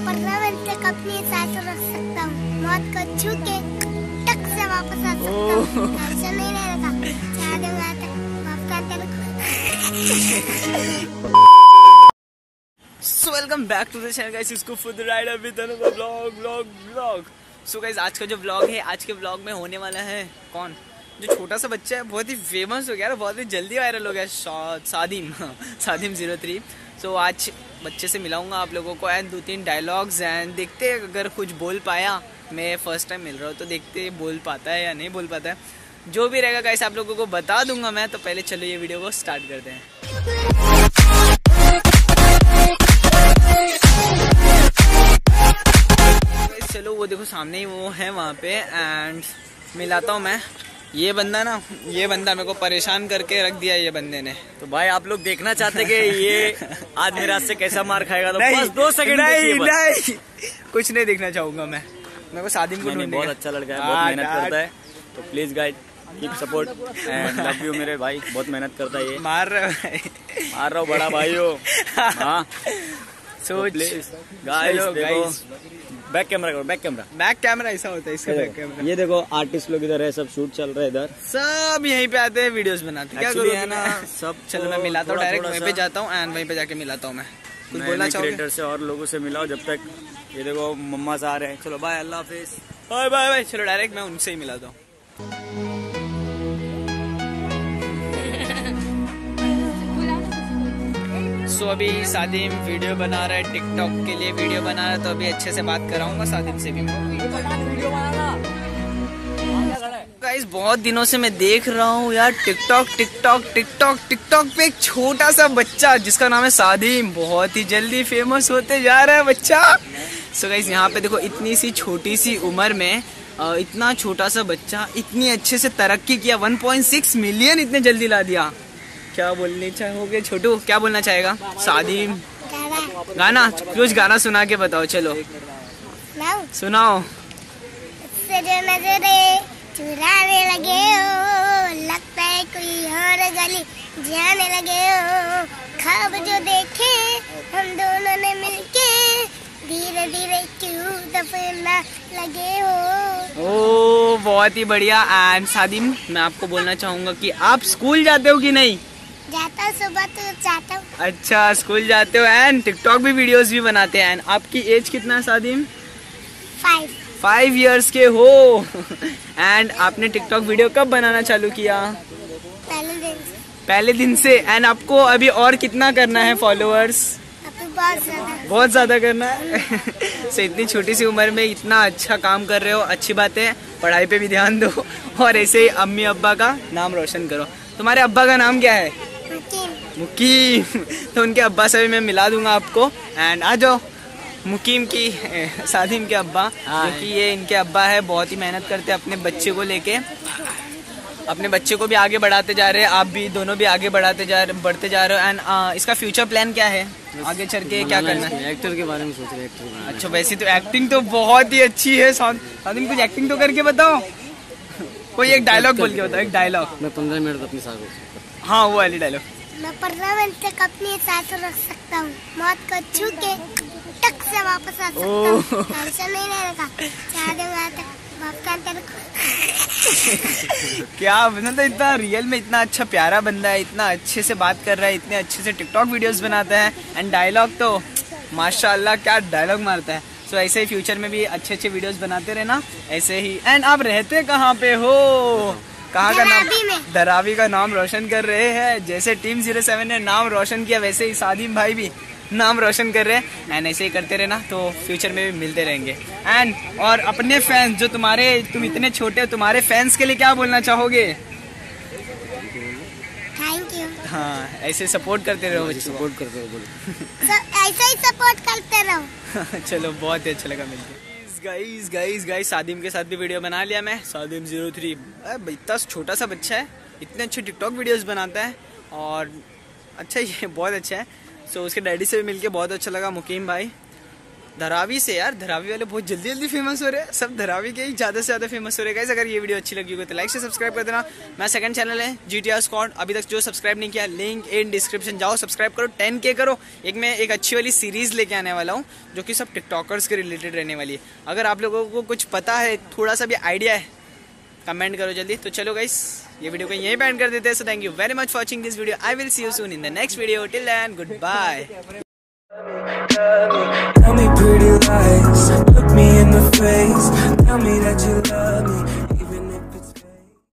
Permanent तक अपनी सांस रख सकता हूँ, मौत को छू के टक से वापस आ सकता हूँ, टेंशन नहीं रहेगा, चाह दूंगा तक वापस तेरे को। So welcome back to the channel guys, इसको for the rider with another vlog. So guys, आज का जो व्लॉग है, आज के व्लॉग में होने वाला है कौन, जो छोटा सा बच्चा है, बहुत ही फेमस हो गया, बहुत ही जल्दी वायरल हो गया, सादिम 03। सो आज बच्चे से मिलाऊंगा आप लोगों को एंड 2-3 डायलॉग्स एंड देखते हैं अगर कुछ बोल पाया। मैं फर्स्ट टाइम मिल रहा हूँ तो देखते बोल पाता है या नहीं बोल पाता है, जो भी रहेगा गाइस आप लोगों को बता दूंगा मैं। तो पहले चलो ये वीडियो को स्टार्ट करते हैं। चलो वो देखो सामने ही वो है वहाँ पे एंड मिलाता हूँ मैं। ये बंदा मेरे को परेशान करके रख दिया ये बंदे ने। तो भाई आप लोग देखना चाहते कि ये आज मेरे हाथ से कैसा मार खाएगा, तो बस 2 सेकंड नहीं कुछ नहीं देखना चाहूंगा मैं। मेरे को सादिम को बहुत अच्छा लड़का है, बहुत मेहनत करता है, तो please guys keep support and love you मेरे भाई, बहुत मेहनत करता है ये। मार रहा हूँ बड़ा भाई हो। हाँ सोच गाइस देखो, बैक कैमरा करो, बैक कैमरा ऐसा होता है इसका बैक कैमरा। ये देखो आर्टिस्ट लोग इधर है, सब शूट चल रहा है इधर, सब यहीं पे आते हैं वीडियोस बनाते हैं। क्या करूँ है ना सब। चलो मैं मिलाता हूँ, डायरेक्ट वहीं पे जाता हूँ एंड वहीं पे जाके मिलाता हूँ मैं। कुछ बोलना चाहोगे? क्रिएटर से और लोगों से मिलाओ जब तक। ये देखो मम्मा से आ रहे हैं, चलो बाय, अल्लाह हाफिज, बाय बाय। चलो डायरेक्ट मैं उनसे ही मिलाता हूँ। सो अभी सादिम वीडियो बना रहा है, टिकटॉक के लिए वीडियो बना रहा है, तो अभी अच्छे से बात कराऊंगा सादिम से भी। गाइस बहुत दिनों से मैं देख रहा हूँ यार टिकटॉक पे एक छोटा सा बच्चा जिसका नाम है सादिम, बहुत ही जल्दी फेमस होते जा रहा है बच्चा। सो गाइस यहाँ पे देखो, इतनी सी छोटी सी उम्र में इतना छोटा सा बच्चा इतनी अच्छे से तरक्की किया, 1.6 मिलियन इतने जल्दी ला दिया। क्या बोलने चाहोगे छोटू, क्या बोलना चाहेगा सादिम? गाना, कुछ गाना सुना के बताओ। चलो सुनाओ। चुराने लगे हो, लगता है कोई और गली जाने लगे हो, ख्वाब जो देखे हम दोनों ने मिलके, धीरे धीरे क्यों दफना लगे हो। ओ बहुत ही बढ़िया। एंड सादिम मैं आपको बोलना चाहूंगा कि आप स्कूल जाते हो कि नहीं? जाता हूँ, सुबह तो जाता हूँ। अच्छा स्कूल जाते हो एंड टिकटॉक भी वीडियोस भी बनाते हैं। एंड आपकी एज कितना है सादिम? 5 इयर्स के हो। एंड आपने टिकटॉक वीडियो कब बनाना चालू किया? पहले दिन से। एंड आपको अभी और कितना करना है फॉलोअर्स? बहुत ज्यादा करना है। सो इतनी छोटी सी उम्र में इतना अच्छा काम कर रहे हो, अच्छी बात है। पढ़ाई पे भी ध्यान दो और ऐसे ही अम्मी अब्बा का नाम रोशन करो। तुम्हारे अब्बा का नाम क्या है? मुकीम। तो उनके अब्बा से भी मैं मिला दूंगा आपको। एंड आ जाओ मुकीम की सादिम के अब्बा, क्योंकि ये इनके अब्बा है, बहुत ही मेहनत करते हैं अपने बच्चे को लेके, अपने बच्चे को भी आगे बढ़ाते जा रहे हैं। आप भी दोनों भी आगे बढ़ते जा रहे हो। एंड इसका फ्यूचर प्लान क्या है, आगे चल के क्या करना है? एक्टर के बारे में सोच रहे हैं। अच्छा वैसे तो एक्टिंग तो बहुत ही अच्छी है सादिम, कुछ एक्टिंग तो करके बताओ, कोई एक डायलॉग बोल के बताओ, एक डायलॉग। मैं 15 मिनट अपनी सांस। हाँ वो वाली डायलॉग। मैं परमानेंट तक अपनी सांस रख सकता हूँ, मौत को छू के टक से वापस आ सकता हूँ, टेंशन नहीं रहेगा, चाह दूंगा तक वापस तेरे को। क्या मतलब इतना रियल में इतना अच्छा प्यारा बंदा है, इतना अच्छे से बात कर रहा है, इतने अच्छे से टिकटॉक वीडियोस बनाता है एंड डायलॉग तो माशाल्लाह क्या डायलॉग मारता है। सो ऐसे ही फ्यूचर में भी अच्छे अच्छे वीडियोस बनाते रहना ऐसे ही। एंड आप रहते कहाँ पे हो? कहाँ का नाम? धरावी का नाम रोशन कर रहे हैं। जैसे टीम 07 ने नाम रोशन किया वैसे ही सादिम भाई भी नाम रोशन कर रहे हैं। एंड ऐसे ही करते रहना तो फ्यूचर में भी मिलते रहेंगे। एंड और अपने फैंस जो तुम इतने छोटे हो, तुम्हारे फैंस के लिए क्या बोलना चाहोगे? Thank you. हाँ ऐसे सपोर्ट करते रहो, सपोर्ट करते रहो, ऐसा ही सपोर्ट करते रहो। चलो बहुत ही अच्छा लगा मिलके। गाइस सादिम के साथ भी वीडियो बना लिया मैं। सादिम 03 इतना छोटा सा बच्चा है, इतने अच्छे टिकटॉक वीडियोस बनाता है और अच्छा ये बहुत अच्छा है। सो उसके डैडी से भी मिलके बहुत अच्छा लगा, मुकीम भाई धरावी से यार, धरावी वाले बहुत जल्दी जल्दी फेमस हो रहे हैं, सब धरावी के ही ज़्यादा से ज़्यादा फेमस हो रहे हैं। अगर ये वीडियो अच्छी लगी हो तो लाइक से सब्सक्राइब कर देना। मेरा सेकंड चैनल है GTR स्क्वाड, अभी तक जो सब्सक्राइब नहीं किया लिंक इन डिस्क्रिप्शन, जाओ सब्सक्राइब करो, 10K करो। मैं एक अच्छी वाली सीरीज़ लेके आने वाला हूँ जो कि सब टिकटॉकर्स के रिलेटेड रहने वाली है। अगर आप लोगों को कुछ पता है, थोड़ा सा भी आइडिया है, कमेंट करो जल्दी। तो चलो गाइस, ये वीडियो को यहीं पे एंड कर देते हैं। So thank you very much for watching this video. I will see you soon in the next video. Till then, good bye. Tell me pretty lies, look me in the face, tell me that you love me.